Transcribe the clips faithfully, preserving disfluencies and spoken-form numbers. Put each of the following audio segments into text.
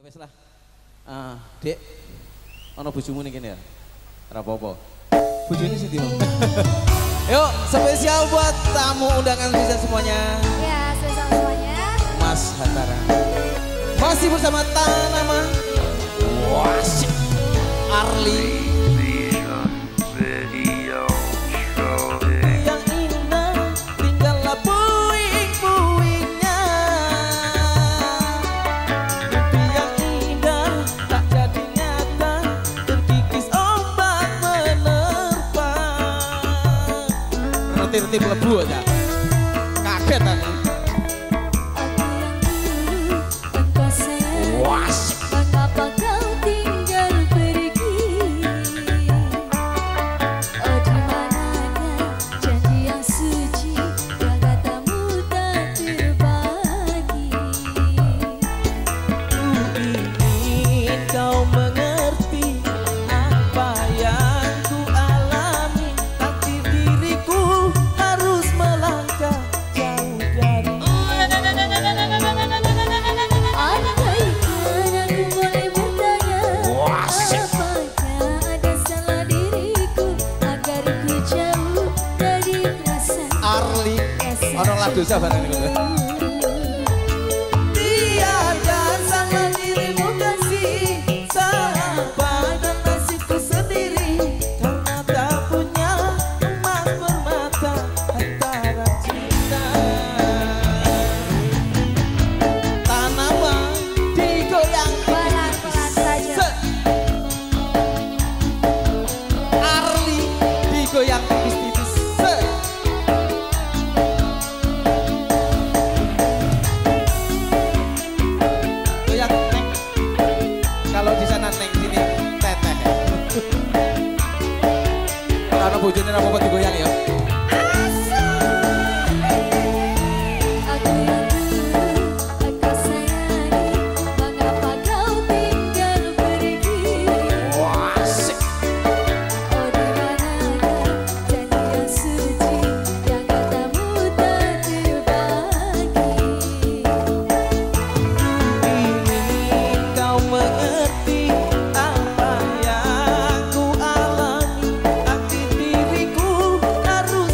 wis lah. Ah, Dek. Ono bojomu ning kene ya? Ora apa-apa. Bojone sing ndi, Mam? Yuk, spesial buat tamu undangan bisa semuanya. Ya, spesial semuanya. Mas Hantara. Masih bersama Tanama. Wasyik. Arli. Yang indah tinggallah puing-puingnya. Mimpi yang indah tak jadi nyata, terkikis ombak menerpa. Reti-reti mlebu aja. Kaget aku. Wasyik. Mengapa kau tinggal pergi? Oh, di manakah janji yang suci yang katamu tak terbagi? Ingin kau mengerti apa yang ku alami. Takdir diriku harus melangkah jauh dari. Andaikan aku boleh bertanya, Wasyik. apakah ada salah diriku agar ku jauh dari perasaan Arli, orang lagu sabar ini kan? Tiada salah dirimu kasih, sabar dan nasibku sendiri. Karena tak punya emas permata antara cinta. Tanaman digoyang pelan-pelan saja. Se- Arli digoyang tipis-tipis. Se- Goyang neng. Kalau di sana neng, sini teteh. Karena bojone apa apa digoyang ya. Aku yang dulu aku sayangi, mengapa kau tinggal pergi? Wasyik. Oh, di manakah janji yang suci yang katamu tak terbagi? Ingin kau mengerti apa yang ku alami. Takdir diriku harus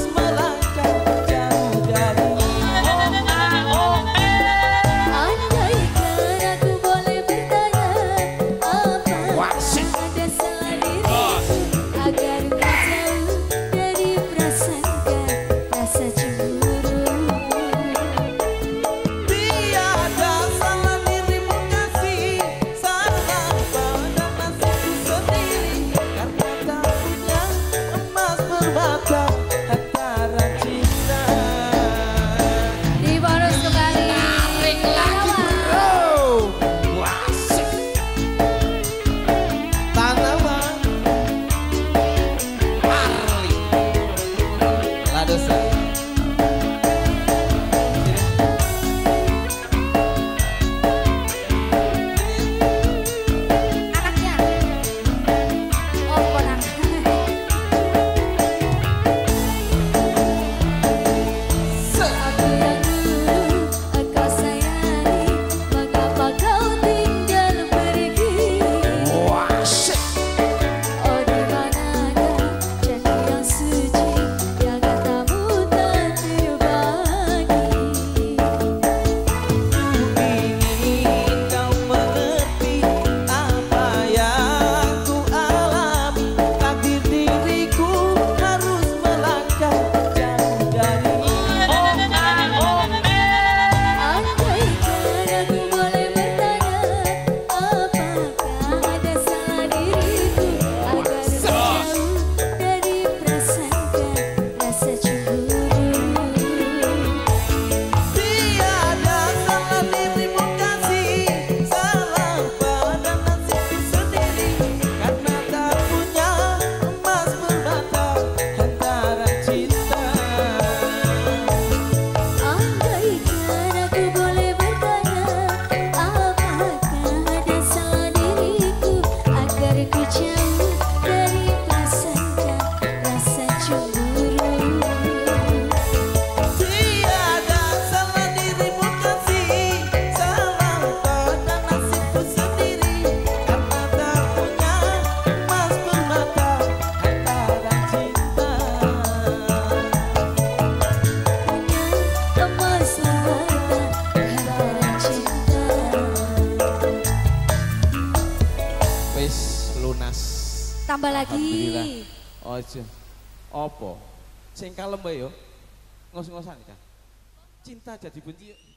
Tambah lagi. Alhamdulillah. Ojo. Apa? Sing kalem bae yo. Ngos-ngosan kan. Cinta jadi benci.